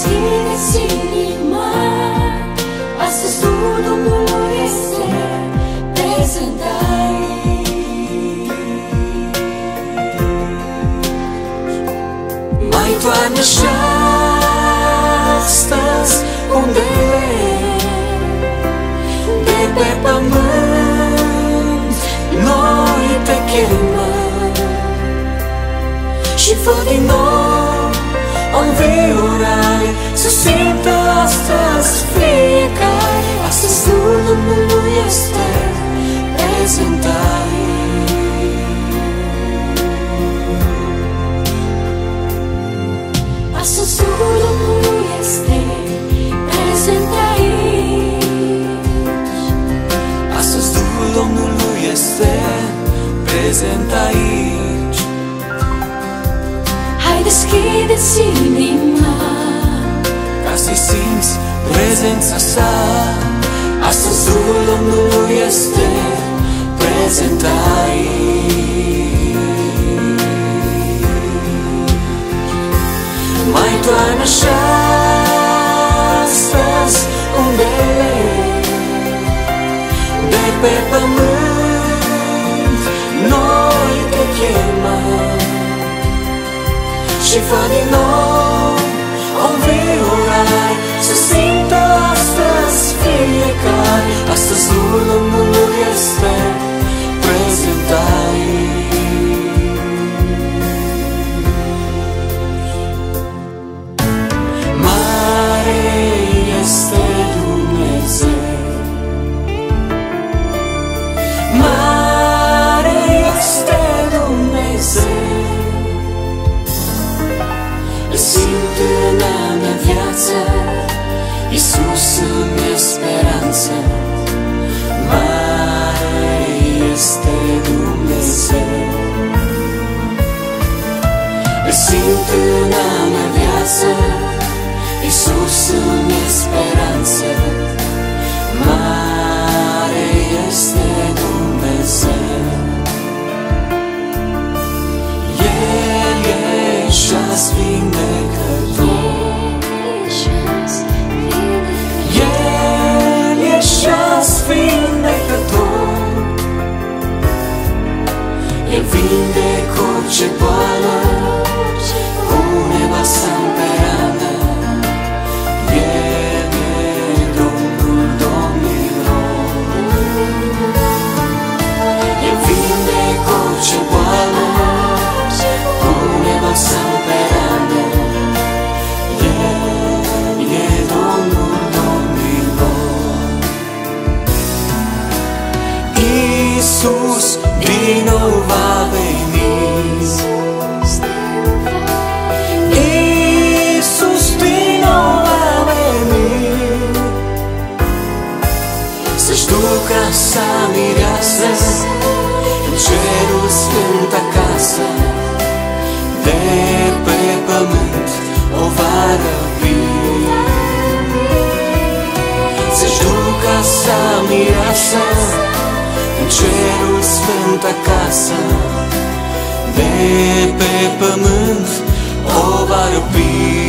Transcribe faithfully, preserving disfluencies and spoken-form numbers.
deschideți inima, astăzi Duhul Domnului este prezent aici. Mai toarnă și astăzi undele de pe pământ, noi te chemăm și fă din nou o înviorare, să simtă astăzi fiecare. Astăzi Duhul Domnului este prezent aici. Astăzi Duhul Domnului este prezent aici. Astăzi Duhul Domnului este prezent aici. Hai, deschideți inima ca să-i simți prezența sa. Astăzi Duhul Domnului este prezent aici. Mai toarnă și astăzi undele de pe pământ, noi te chemăm și fă din nou o înviorare, să simtă astăzi fiecare. Astăzi Duhul Domnului este prezent aici. Mare este Dumnezeu, mare este Dumnezeu. Îl simt în a mea viață, Iisus îmi e speranță. Mare este Dumnezeu. Îl simt în a mea viață, Iisus îmi e speranță. Mare este Dumnezeu. El e și-ați vindecător, El e și-ați vindecător. El vindecă orice boală, pune balsam pe rană. El e Domnul domnilor. El vindecă orice boală, pune balsam pe rană. El e Domnul domnilor. Iisus din nou va veni. Iisus din nou va veni să-și ducă sa mireasă în cerul sfânt acasă. De pe pământ o va răpi, să-și ducă sa mireasă în cerul sfânt acasă. De pe pământ o va răpi.